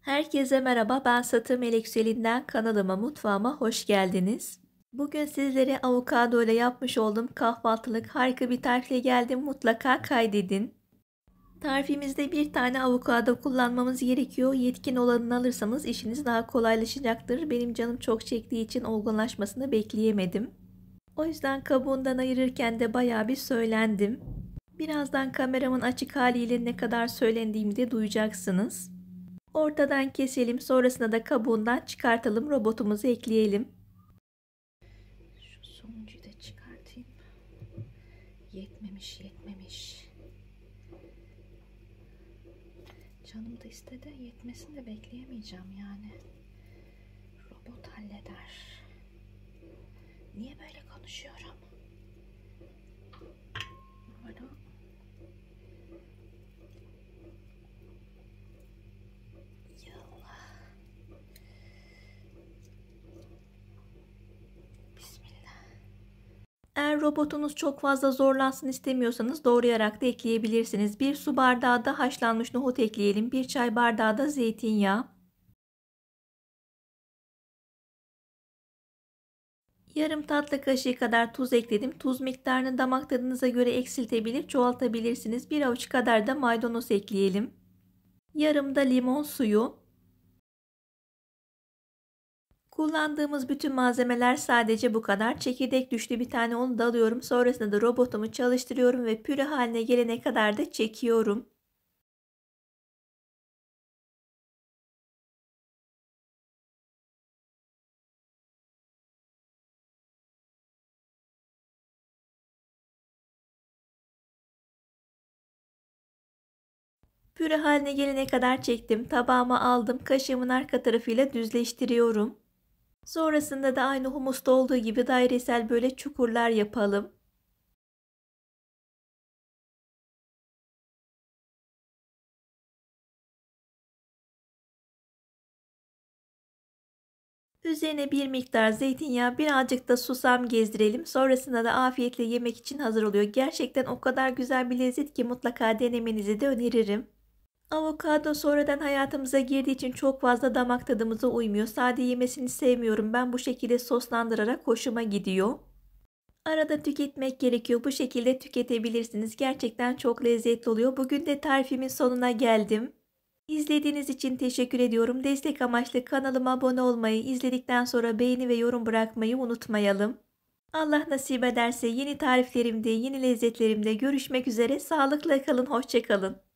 Herkese merhaba, ben Satı Melek Selin'den kanalıma, mutfağıma hoş geldiniz. Bugün sizlere avokado ile yapmış olduğum kahvaltılık harika bir tarifle geldim. Mutlaka kaydedin. Tarifimizde bir tane avokado kullanmamız gerekiyor. Yetkin olanını alırsanız işiniz daha kolaylaşacaktır. Benim canım çok çektiği için olgunlaşmasını bekleyemedim. O yüzden kabuğundan ayırırken de bayağı bir söylendim. Birazdan kameramın açık haliyle ne kadar söylendiğimi de duyacaksınız. Ortadan keselim, sonrasında da kabuğundan çıkartalım, robotumuzu ekleyelim. Şu sonuncuyu da çıkartayım. Yetmemiş. Canım da istedi, yetmesini de bekleyemeyeceğim yani. Robot halleder. Niye böyle konuşuyorum? Eğer robotunuz çok fazla zorlansın istemiyorsanız doğrayarak da ekleyebilirsiniz. 1 su bardağı da haşlanmış nohut ekleyelim. 1 çay bardağı da zeytinyağı. Yarım tatlı kaşığı kadar tuz ekledim. Tuz miktarını damak tadınıza göre eksiltebilir, çoğaltabilirsiniz. 1 avuç kadar da maydanoz ekleyelim. Yarım da limon suyu. Kullandığımız bütün malzemeler sadece bu kadar. Çekirdek düştü, bir tane onu da alıyorum. Sonrasında da robotumu çalıştırıyorum ve püre haline gelene kadar da çekiyorum. Püre haline gelene kadar çektim. Tabağıma aldım. Kaşığımın arka tarafıyla düzleştiriyorum. Sonrasında da aynı humusta olduğu gibi dairesel böyle çukurlar yapalım. Üzerine bir miktar zeytinyağı, birazcık da susam gezdirelim. Sonrasında da afiyetle yemek için hazır oluyor. Gerçekten o kadar güzel bir lezzet ki mutlaka denemenizi de öneririm. Avokado sonradan hayatımıza girdiği için çok fazla damak tadımıza uymuyor. Sade yemesini sevmiyorum. Ben bu şekilde soslandırarak hoşuma gidiyor. Arada tüketmek gerekiyor. Bu şekilde tüketebilirsiniz. Gerçekten çok lezzetli oluyor. Bugün de tarifimin sonuna geldim. İzlediğiniz için teşekkür ediyorum. Destek amaçlı kanalıma abone olmayı, izledikten sonra beğeni ve yorum bırakmayı unutmayalım. Allah nasip ederse yeni tariflerimde, yeni lezzetlerimde görüşmek üzere. Sağlıkla kalın, hoşça kalın.